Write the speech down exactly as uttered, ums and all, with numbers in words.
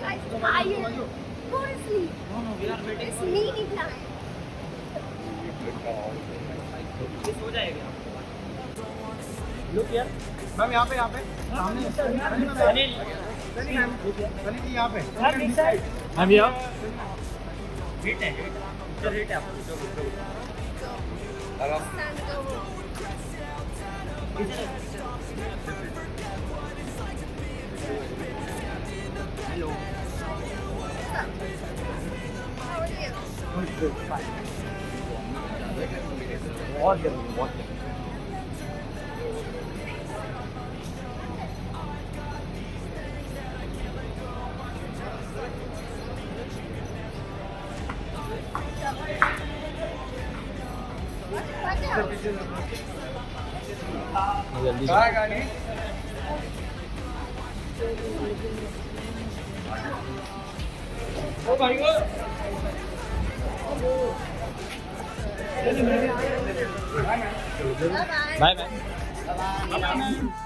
guys tired. Go to sleep. No, no, we are waiting. It's meeting time. ये सो जाएगा। Look here. Ma'am यहाँ पे यहाँ पे सामने अनिल अनिल जी यहाँ पे हम यहाँ हिट है जो हिट है आपको Stand over. Hello How are you? बहुत जरूरी बहुत जरूरी जल्दी कहाँ गाड़ी ओ भाई वो Bye bye. Bye bye